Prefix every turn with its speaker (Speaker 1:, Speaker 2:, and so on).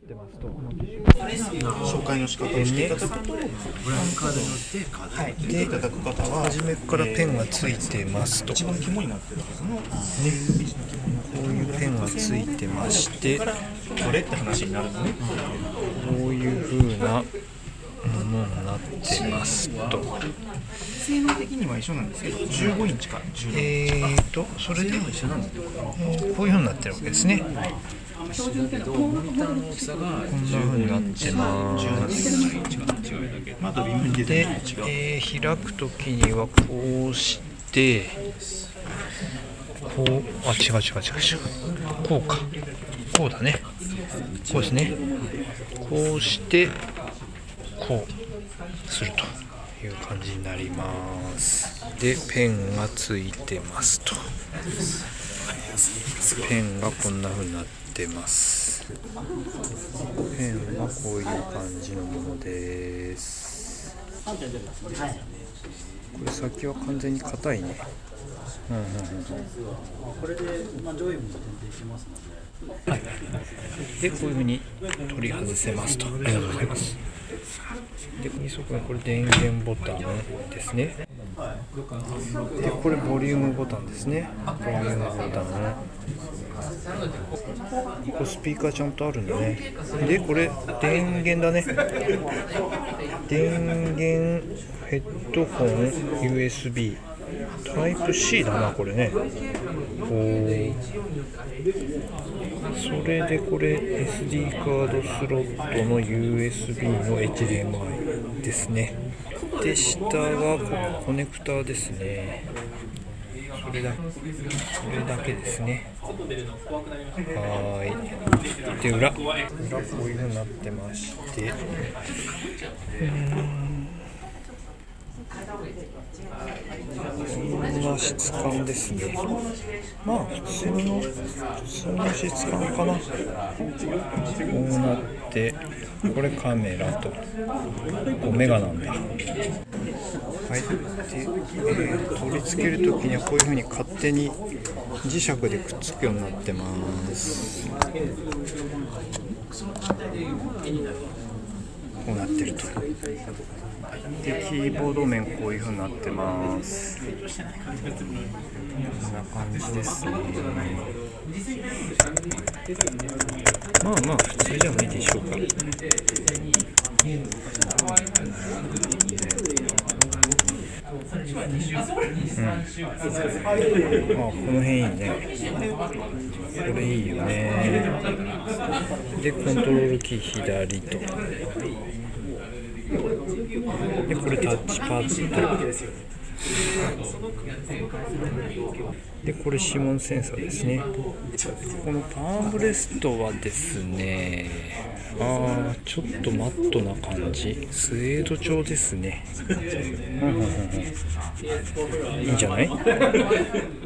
Speaker 1: ってますと、
Speaker 2: 紹介の仕方をしていただくと、
Speaker 3: ブラックカードによってカードを
Speaker 2: 見ていただく方は
Speaker 1: 初めからペンがついてますと、
Speaker 2: 一番肝になってるはずの
Speaker 1: こういうペンがついてまして、こ
Speaker 2: これって話になるのね。
Speaker 1: ういう風なものになってますと、
Speaker 2: 性能的には一緒なんですけど、15インチか16
Speaker 1: それで
Speaker 2: 一緒なんですよ。
Speaker 1: こういう風になってるわけですね。
Speaker 3: だけどモニターの大きさが
Speaker 1: こんな風になってます。
Speaker 2: まだ微妙に出てるの違う。
Speaker 1: 開くときにはこうして、こう、違う、こうか、こうだね、こうですね、こうして、こうするという感じになります。で、ペンがついてますと。ペンがこんな風になってます。ペンはこういう感じのものです。これ先は完全に硬いね。
Speaker 4: これで、上位も点々しますので、
Speaker 1: はい。で、こういう風に取り外せますと。ありがとうございます。で、二足のこれ電源ボタンですね。で、これボリュームボタンですね。ボリュームボタン。これスピーカーちゃんとあるんだね。で、これ電源だね。電源、ヘッドホン、USB、タイプ C だな、これね。それでこれ SD カードスロットの USB の HDMI ですね。で、下がコネクターですね。それだけですね。で、裏こういう風になってまして、こんな質感ですね。まあ普通の質感かな。こうなって、これカメラと、オメガなんだ。はい。で、取り付けるときにはこういう風に勝手に磁石でくっつくようになってます。こうなってると。で、キーボード面こういう風になってます。こんな感じですね。まあ普通じゃないでしょうか。この辺いいね。これいいよね。で、コントロールキー左と。で、これタッチパッドで、これ指紋センサーですね。このパームブレストはですね、ちょっとマットな感じ、スウェード調ですね。いいんじゃない？